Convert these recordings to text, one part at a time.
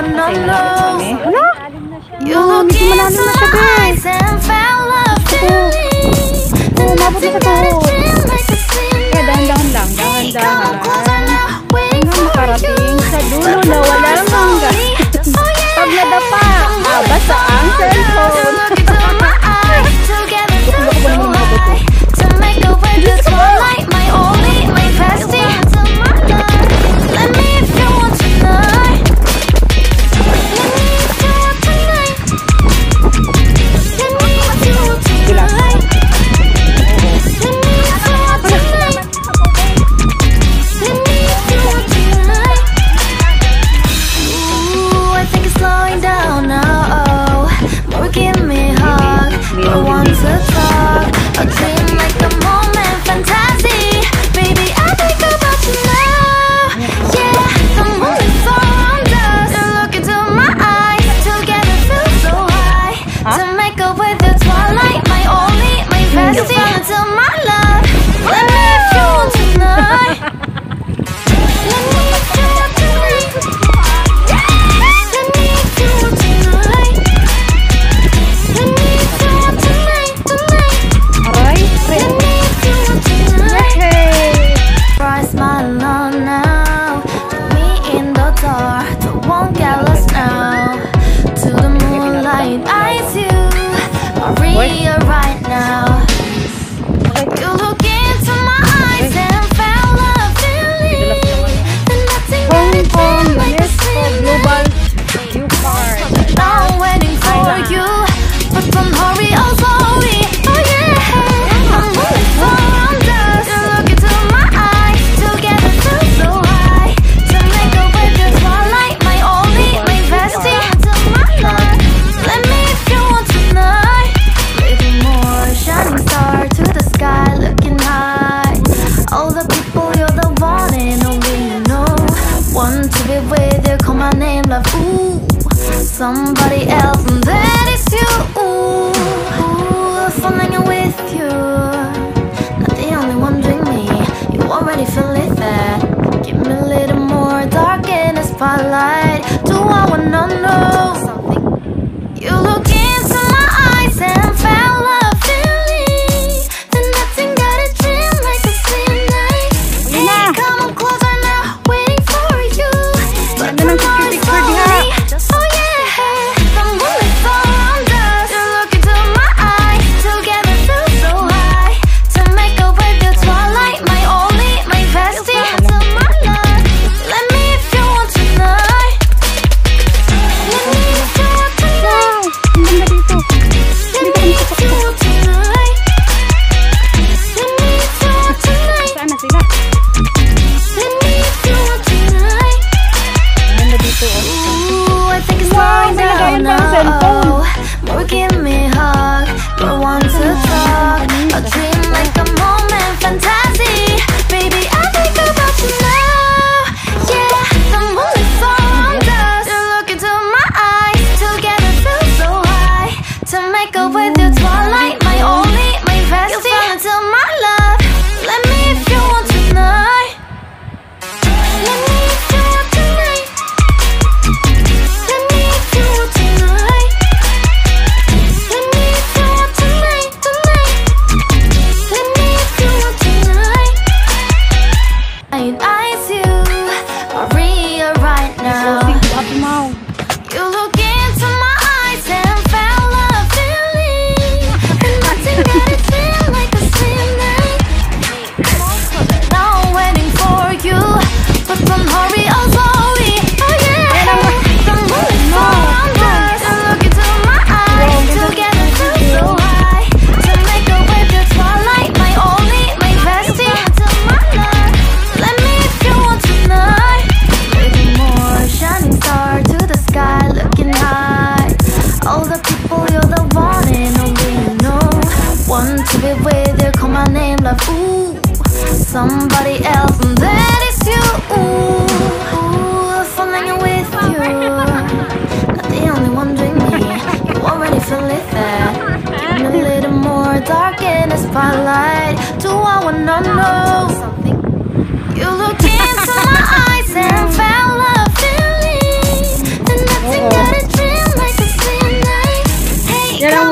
wanna know. Hala? You look into my eyes and fell love feeling. Then nothing but a dream like a sin. Dahan-dahan lang, dahan-dahan. Waiting for Makarating sa dulo you. na walang hanggan. Pag nadapa, basa ang cellphone. Look into my eyes, together through so high. To make a way to twilight, my only, my bestie. Let me if you want tonight. Let me if you want tonight. Let me if you want tonight. Let me if you want tonight. Let me if you want tonight. Ooh, I think it's slowing down now. More give me a hug. I want to talk. A dream like a moment, fantasy. Baby, I think about you now. Yeah, the moon is around us. You look into my eyes. Together feel so high. To make up with the twilight, my only, my bestie. Fall into my love. Let me if you want tonight. Let me if you want tonight. Let me if you want tonight. Let me if you want tonight, tonight. Aray, Let me if you want tonight. hey. I smile on now. Me in the dark, don't won't get lost now. To the moonlight, eyes you. Maria right now. You look into my eyes and fell love feeling. Then nothing but a dream like a sin. Global view card. Now I'm waiting for you, but don't hurry, oh slowly. Oh yeah, I'm moving around us. You look into my eyes, together feel so high. To make a way to twilight, my only, my bestie. To my love, let me if you want tonight. Living more, shining star to the sky, looking high. All the people, you're the one and only you know. Want to be with you, call my name, love. Ooh, somebody else, and that is you. Ooh, falling in with you. Not the only one doing me. You already feel it there. Give me a little more dark in the spotlight. Do I wanna know something? You look into my eyes and fell love feeling. Then nothing got a dream like a sin night. Yuna. Come on closer now, waiting for you. But Ganda ng picture-picture diha. oh yeah, the moon is around us. You look into my eyes, together feel so high. To make a way to twilight, my only, my bestie. To my love, let me if you want tonight. Let me if you want tonight. Ang ganda dito. Let me if you want tonight. Let me if you want tonight. Saan na sila? Let me if you want tonight. Ang ganda dito. Ooh, I think it's slowing nilagayan down pa yung cellphone. now. More give me a hug, more want to talk. A dream like a moment, fantasy. Baby, I think about you now. Yeah, the moon is around us. You look into my eyes, together feel so high. To make up with your twilight, my only, my bestie. You fall into my love. Let me if you want tonight. Let me if you want tonight. Let me if you want tonight. Let me if you want tonight, tonight. Let me if you want tonight. Eyes you, Maria right now. Sing to Ate Mau. You look into my eyes and fell love feeling. And nothing got a feel like a sin night. Now I'm waiting for you, but don't hurry, oh slowly. Oh yeah, the moon is around us. You look into my eyes, together feel so high. To make a way to twilight, my only, my bestie. To my love, let me if you want tonight. Living more, shining star to the sky, looking high. All the people, you're the one and only you know. Want to be with you, call my name, love. Ooh, somebody else, and that is you. Ooh, falling in with you. Not the only one doing me. You already feel it there. Give me a little more dark in the spotlight. Do I wanna know something? You look into my eyes and fell love feeling. Then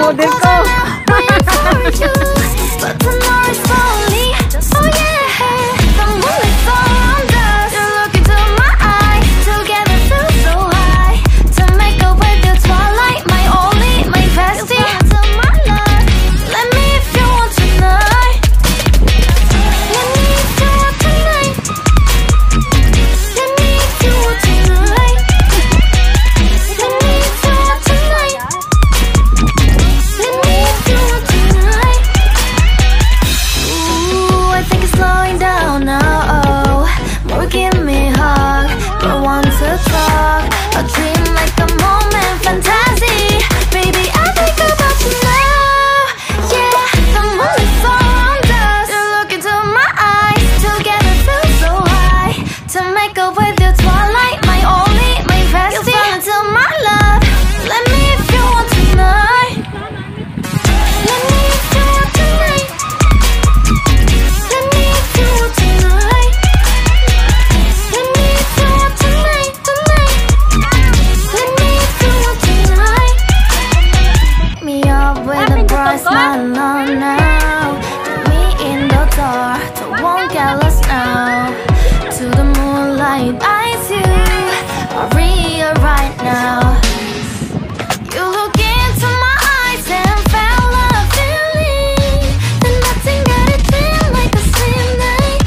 order ko. Waiting for you, but tomorrow's slowly. Oh yeah, the moonlight's around us. You look into my eyes, together feel so high. To make up with your twilight, my only, my bestie. You fell into my love. Let me if you want tonight. Let me if you want tonight. Let me if you want tonight. Let me if you want tonight. Let me if you want tonight. Ooh, I think it's slowing down now. More give me a hug, but want to talk. A dream like a moment, fantasy. Baby, I think about you now. Yeah, the moonlight's around us. You look into my eyes, together feel so high. To make up with your twilight, my only, my bestie. You fell into my love. Let me if you want tonight. Let me if you want tonight. Let me if you want tonight. Let me if you want tonight, tonight. Let me if you want tonight. Me up with a bright smile on now. Me in the dark, so won't get lost now. To the moonlight, eyes you are real right now. You look into my eyes and felt a feeling. Then nothing got it feel like a slim night.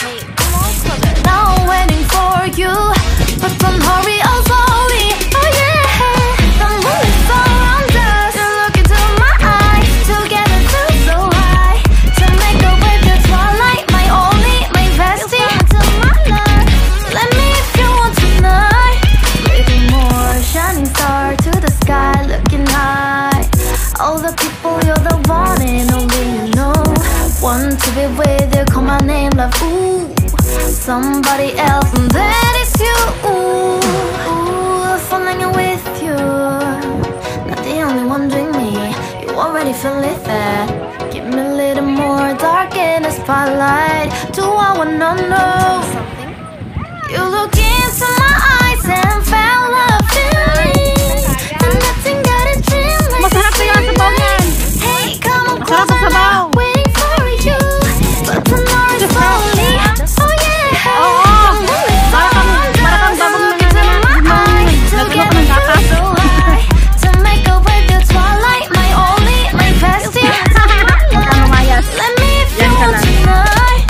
Now I'm waiting for you, but don't hurry, oh slowly. Oh yeah, the moonlight's around us. You look into my eyes, together feel so high. To make up with your twilight, my only, my bestie. Into my love, let me if you want tonight. Little more shining star to the sky, looking high. All the people, you're the one and only you know. Want to be with you, call my name, love. Ooh, somebody else, and that is you. Ooh, falling with you. Not the only one doing me. You already feel it there. Give me a little more dark in the spotlight. Do I wanna know something? You look into my eyes and felt a feeling. And nothing got a dream like Masarap kaya ang sabaw niyan. hey, come on, Masarap close ang sabaw. waiting for you. But tomorrow's slowly. Oh yeah, Oo. the moonlight's around Marakang us. babang Look into my eyes, Nagulok together ng feel gatas. so high. To make up with your twilight, my only, my bestie. Pangamayas. Let me if you Yan ka want lang. tonight.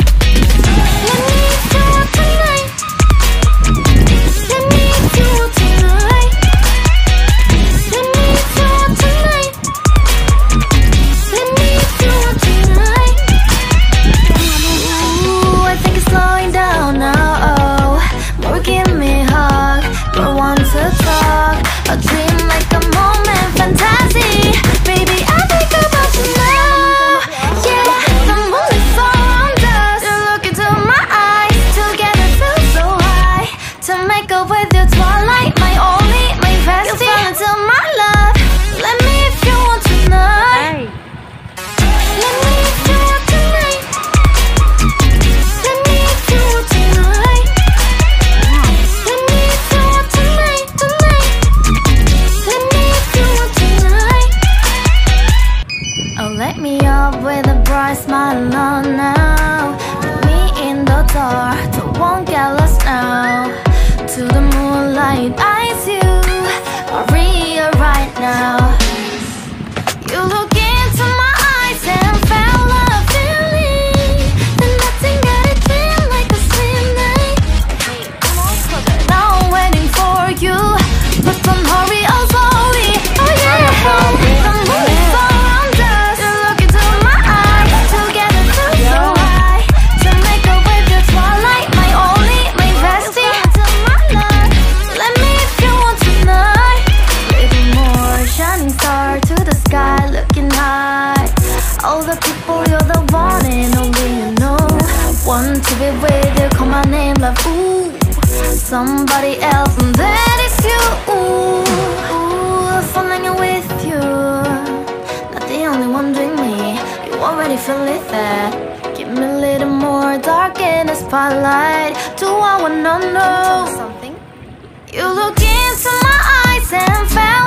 Let me if you want tonight. Let me if you want tonight. Let me if you want tonight. Let me if you want tonight. Ooh, I think it's slowing down now. More give me a hug, but want to talk. A dream like a moment, fantasy. Baby, I think about you now. Yeah, the moonlight's around us. You look into my eyes, together feel so high. To make up with your twilight, my only, my bestie. You fell into my love. Let me if you want tonight. Ay. Let me if you want tonight. Let me if you want tonight. Let me if you want tonight, tonight. Let me if you want tonight. Oh, let me up with a bright smile on now. Me in the dark, so won't get lost now. To the moonlight, eyes you are real right now. You look into my eyes and felt a feeling. Then nothing got it feel like a slim night. Now I'm waiting for you, but don't hurry, oh slowly. Oh yeah, the moonlight's around us. You look into my eyes, together feel so high. To make up with your twilight, my only, my bestie. Into my love, let me if you want tonight. Little more shining star to the sky, looking high. All the people, you're the one and only you know. Want to be with you, call my name, love. Ooh, somebody else, and that is you. Ooh, falling with you. Not the only one doing me. You already feel it there. Give me a little more dark in the spotlight. Do I wanna know something? You look into my eyes and felt